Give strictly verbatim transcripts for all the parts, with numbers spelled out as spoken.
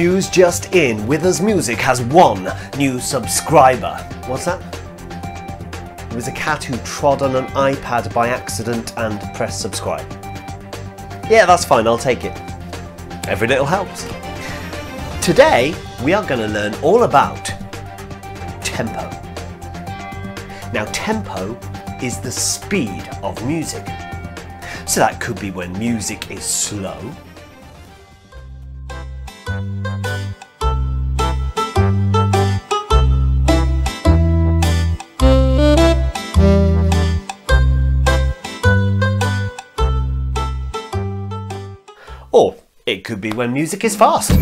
News just in, Withers Music has one new subscriber. What's that? It was a cat who trod on an iPad by accident and pressed subscribe. Yeah, that's fine, I'll take it. Every little helps. Today, we are going to learn all about tempo. Now, tempo is the speed of music. So that could be when music is slow. Or it could be when music is fast.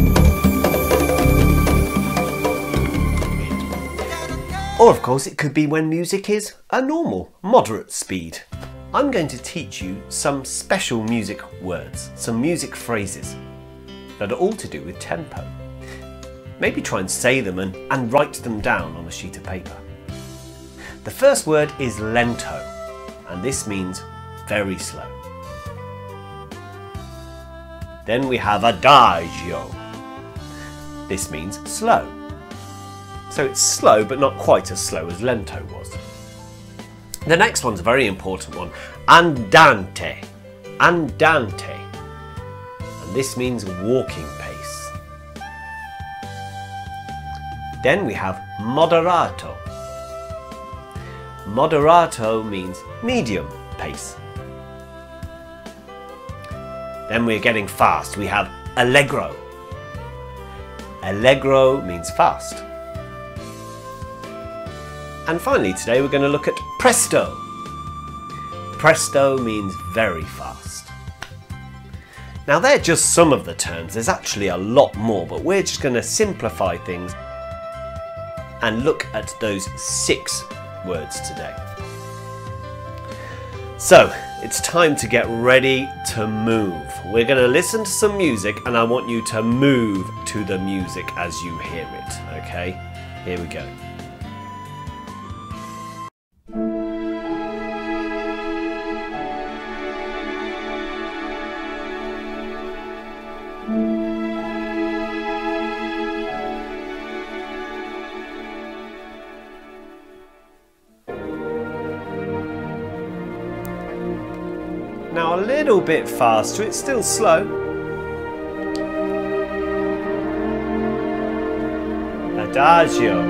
Or of course it could be when music is a normal, moderate speed. I'm going to teach you some special music words, some music phrases that are all to do with tempo. Maybe try and say them and, and write them down on a sheet of paper. The first word is lento, and this means very slow. Then we have adagio. This means slow. So it's slow, but not quite as slow as lento was. The next one's a very important one. Andante. Andante. And this means walking pace. Then we have moderato. Moderato means medium pace. Then we're getting fast. We have allegro. Allegro means fast. And finally today we're going to look at presto. Presto means very fast. Now they're just some of the terms, there's actually a lot more, but we're just going to simplify things and look at those six words today. So it's time to get ready to move. We're going to listen to some music and I want you to move to the music as you hear it, okay? Here we go. Now a little bit faster, it's still slow. Adagio.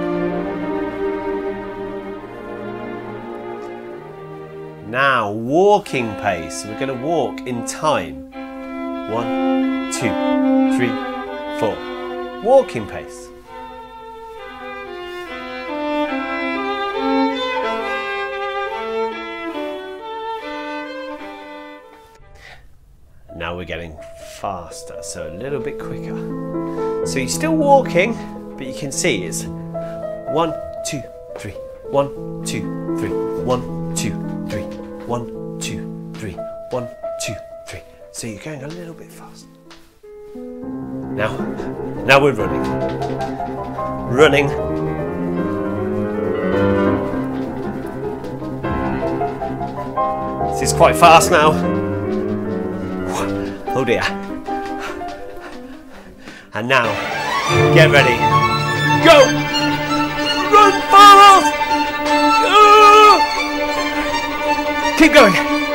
Now walking pace, we're going to walk in time. One, two, three, four. Walking pace. Now we're getting faster, so a little bit quicker. So you're still walking, but you can see it's one, two, three, one, two, three, one, two, three, one, two, three, one, two, three. So you're going a little bit fast. Now, now we're running. Running. This is quite fast now. Oh dear. And now, get ready. Go! Run fast! Go! Keep going.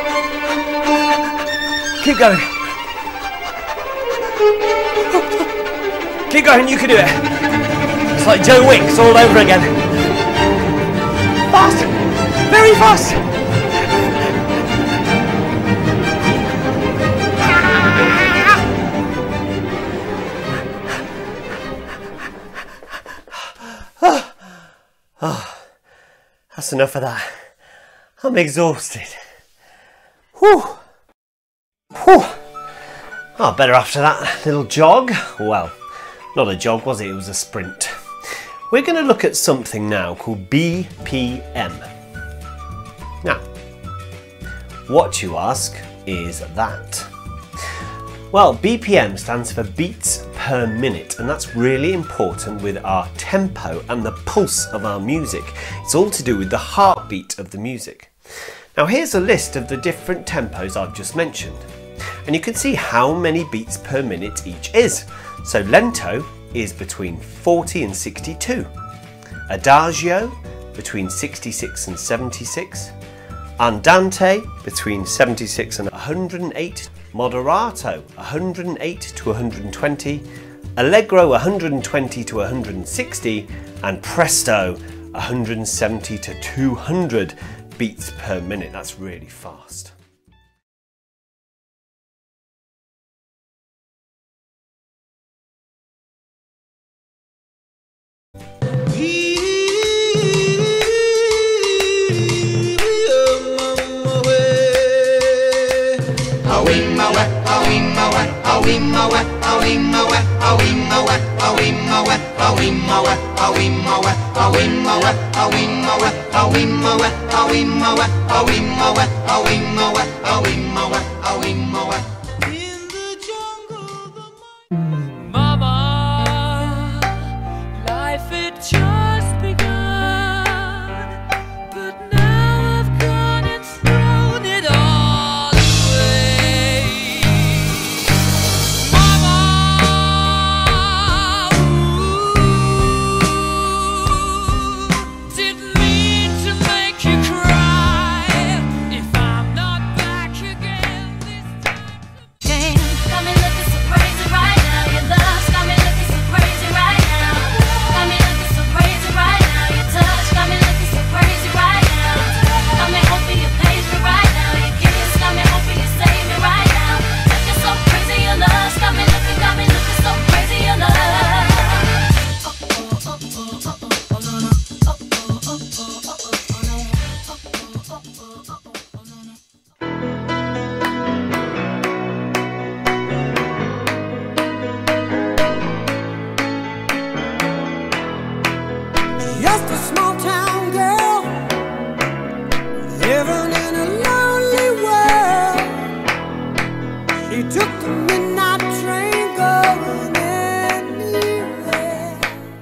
Keep going. Keep going, you can do it. It's like Joe Wicks all over again. Fast! Very fast! Oh, that's enough of that. I'm exhausted. Whew. Whew. Oh, better after that little jog. Well, not a jog, was it? It was a sprint. We're going to look at something now called B P M. Now, what you ask is that? Well, B P M stands for beats per minute, and that's really important with our tempo and the pulse of our music. It's all to do with the heartbeat of the music. Now here's a list of the different tempos I've just mentioned, and you can see how many beats per minute each is. So lento is between forty and sixty-two. Adagio between sixty-six and seventy-six. Andante between seventy-six and one hundred eight. Moderato one hundred eight to one hundred twenty. Allegro one hundred twenty to one hundred sixty. And presto one hundred seventy to two hundred beats per minute. That's really fast. Mama, life it just begun, but now I've gone and thrown it all away. Mama, ooh, didn't mean to make you cry. If I'm not back again this time. Damn, got me looking so crazy right now. Your love's got me looking so crazy right now. Got me looking so crazy right now. Your touch got me looking so crazy right now. Got me hoping you page me right now. Your kiss got me hoping you save me right now. Looking so crazy, your love's got me looking, got me looking so crazy, your love. Oh oh oh oh oh oh oh no no. Oh oh oh oh oh oh no. Oh oh oh oh oh oh no no. Just a small town girl living in a lonely world. She took the midnight train going anywhere.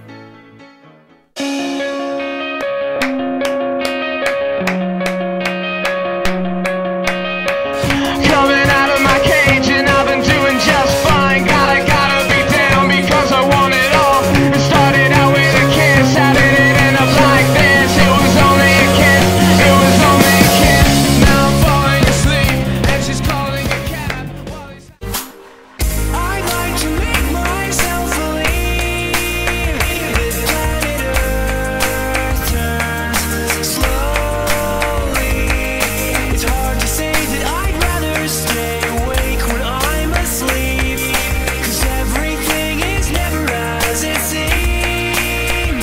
Coming out of my cage and I've been doing just fine. Gotta, gotta be down because I want it all. It started out with a kiss, how did it end up like this? It was only a kiss, it was only a kiss. Now I'm falling asleep and she's calling a cab while he's... I'd like to make myself believe that planet Earth turns slowly. It's hard to say that I'd rather stay awake when I'm asleep, 'cause everything is never as it seems.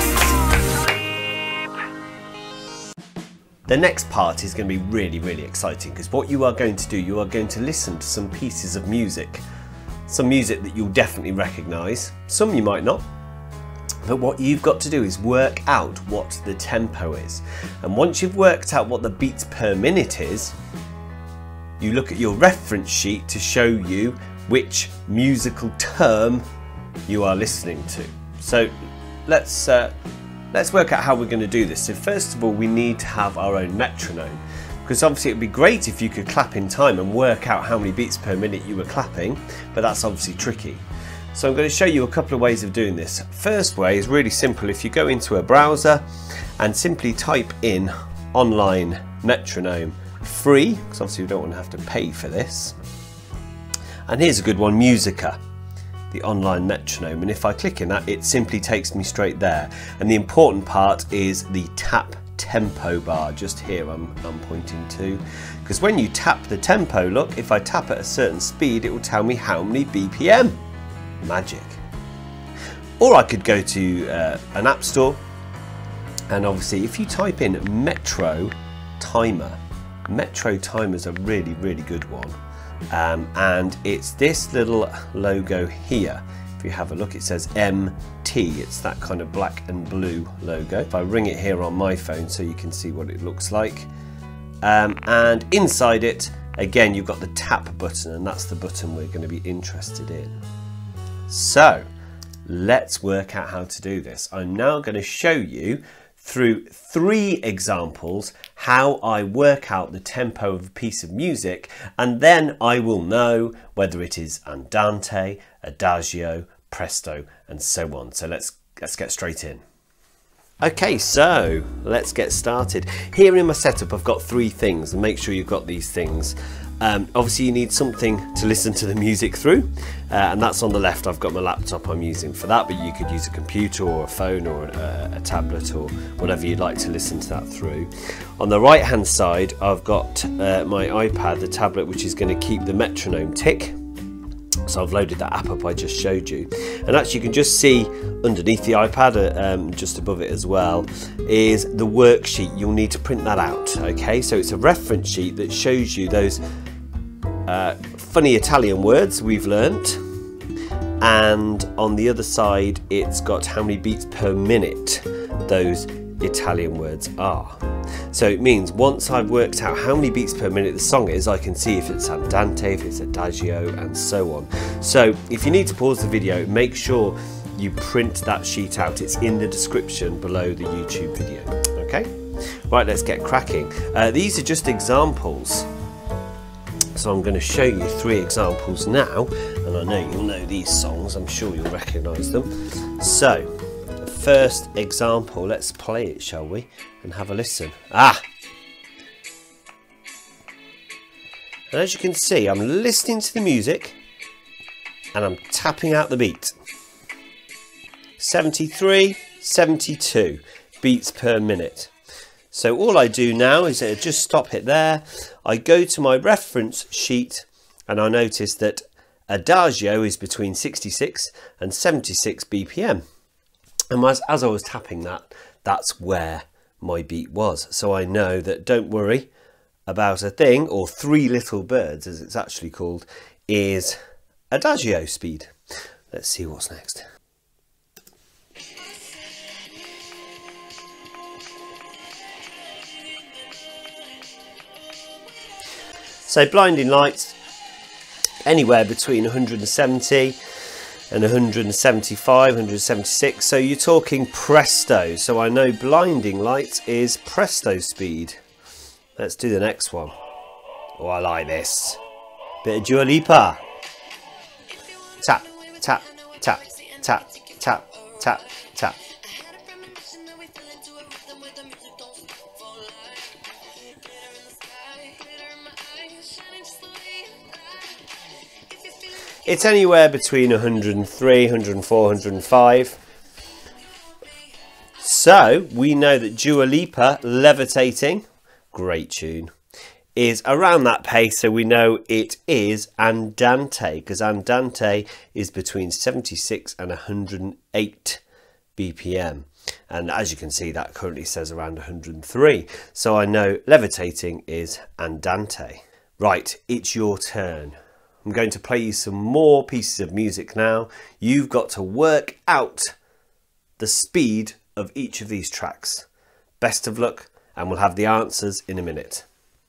The next part is going to be really, really exciting because what you are going to do, you are going to listen to some pieces of music. Some music that you'll definitely recognise, some you might not. But what you've got to do is work out what the tempo is. And once you've worked out what the beats per minute is, you look at your reference sheet to show you which musical term you are listening to. So let's uh, let's work out how we're going to do this. So first of all, we need to have our own metronome, because obviously it'd be great if you could clap in time and work out how many beats per minute you were clapping, but that's obviously tricky. So I'm going to show you a couple of ways of doing this. First way is really simple. If you go into a browser and simply type in online metronome free, because obviously we don't want to have to pay for this. And here's a good one, Musica, the online metronome. And if I click in that, it simply takes me straight there. And the important part is the tap tempo bar just here I'm, I'm pointing to, because when you tap the tempo, look, if I tap at a certain speed, it will tell me how many B P M. Magic. Or I could go to uh, an app store, and obviously if you type in Metro Timer, Metro Timer is a really, really good one. Um, and it's this little logo here. If you have a look, it says M T. It's that kind of black and blue logo. If I ring it here on my phone so you can see what it looks like. Um, and inside it, again, you've got the tap button, and that's the button we're going to be interested in. So let's work out how to do this. I'm now going to show you through three examples how I work out the tempo of a piece of music, and then I will know whether it is andante, adagio, presto, and so on. So let's let's get straight in. Okay, so let's get started. Here in my setup I've got three things, and make sure you've got these things. Um, obviously you need something to listen to the music through, uh, and that's on the left. I've got my laptop I'm using for that, but you could use a computer or a phone or a, a tablet or whatever you'd like to listen to that through. On the right hand side I've got uh, my iPad, the tablet, which is going to keep the metronome tick. So I've loaded that app up I just showed you, and actually you can just see underneath the iPad, uh, um, just above it as well, is the worksheet. You'll need to print that out. Okay, so it's a reference sheet that shows you those uh, funny Italian words we've learnt, and on the other side it's got how many beats per minute those Italian words are. So it means once I've worked out how many beats per minute the song is, I can see if it's andante, if it's adagio, and so on. So if you need to pause the video, make sure you print that sheet out. It's in the description below the YouTube video. Okay, right, let's get cracking. Uh, these are just examples, so I'm going to show you three examples now, and I know you'll know these songs, I'm sure you'll recognise them. So first example, let's play it, shall we, and have a listen. Ah! And as you can see, I'm listening to the music and I'm tapping out the beat. seventy-three, seventy-two beats per minute. So all I do now is I just stop it there. I go to my reference sheet and I notice that adagio is between sixty-six and seventy-six B P M. And as, as I was tapping that, that's where my beat was. So I know that don't worry about a thing, or three little birds as it's actually called, is adagio speed. Let's see what's next. So blinding lights, anywhere between one hundred seventy and one hundred seventy-five, one hundred seventy-six, so you're talking presto. So I know blinding lights is presto speed. Let's do the next one. Oh, I like this. Bit of Dua Lipa. Tap, tap, tap, tap, tap, tap, tap. It's anywhere between one hundred three, one hundred four, one hundred five. So we know that Dua Lipa, Levitating, great tune, is around that pace. So we know it is andante, because andante is between seventy-six and one hundred eight B P M. And as you can see, that currently says around one hundred three. So I know Levitating is andante. Right, it's your turn. I'm going to play you some more pieces of music now. You've got to work out the speed of each of these tracks. Best of luck, and we'll have the answers in a minute.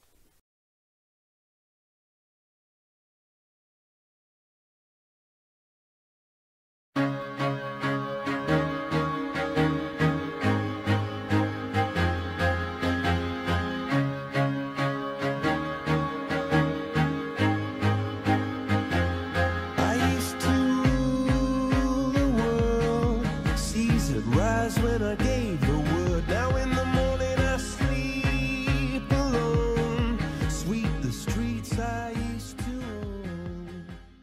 When I gave the word, now in the morning I sleep alone. Sweep the streets I used to own.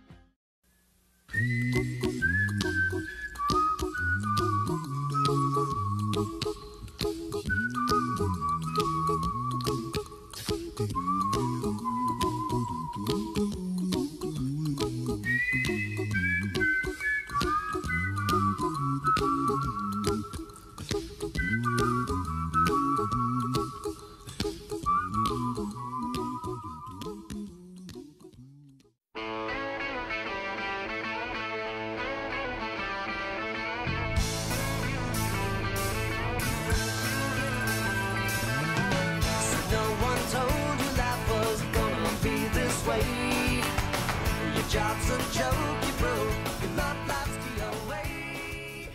Job's a joke, you broke, your love life's the away.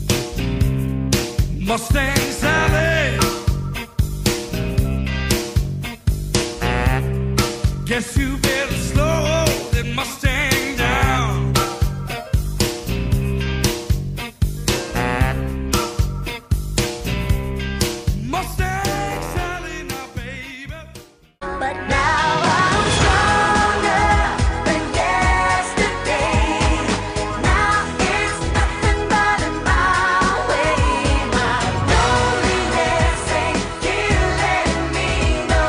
Mustang Sally, Guess you better slow that Mustang down. Mustang Sally now, baby. But now I'm stronger than yesterday. Now it's nothing but a mile away. My loneliness ain't killing me no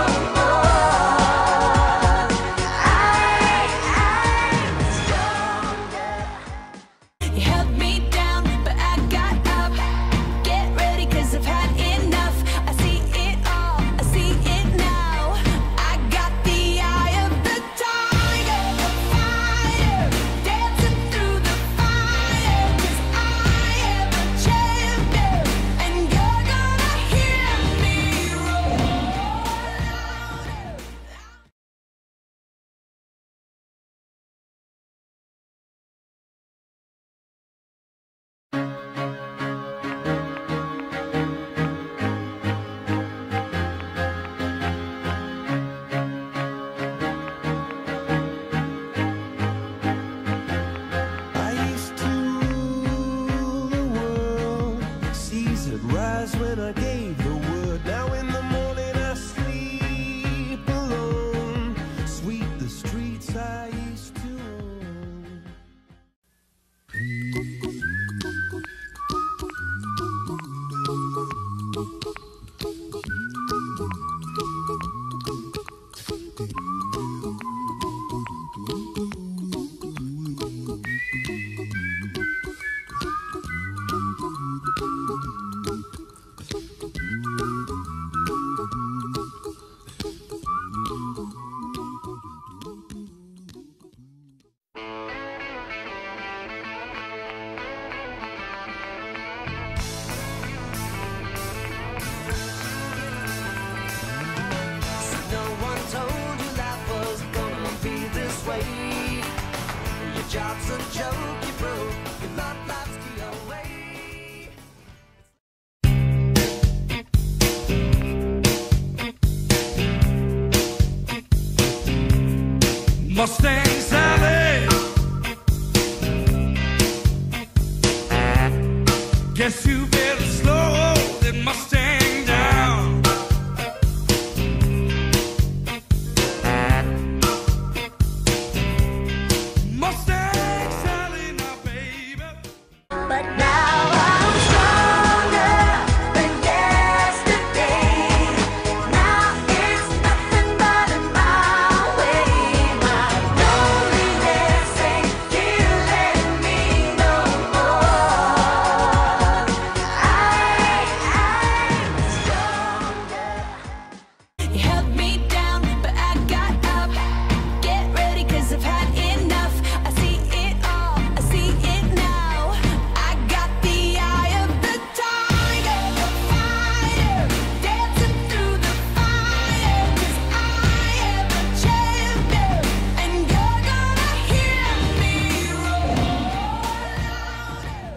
more. I, I'm stronger. You held me down, but I got up. Get ready, 'cause I've had enough. I see it all, I see it now. I got the eye of the tiger, the fighter, dancing through the fire. 'Cause I am a champion, and you're gonna hear me roar louder. I used to rule the world, seas would rise when I gave the word. Now in the morning I sleep alone, sweep the streets I used to own. No one told you life was gonna be this way. Your job's a joke, you broke, your love life's the away. Mustang Sally. Guess you better slow that Mustang down. Mustang Sally now, baby. But now I'm stronger than yesterday. Now it's nothing but a mile away. My loneliness ain't killing me no more. I, I'm stronger. You held me down, but I got up. Get ready, 'cause I've had enough. I see it all, I see it now. I got the eye of the tiger, the fighter, dancing through the fire. 'Cause I am a champion, and you're gonna hear me roar louder.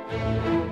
Thank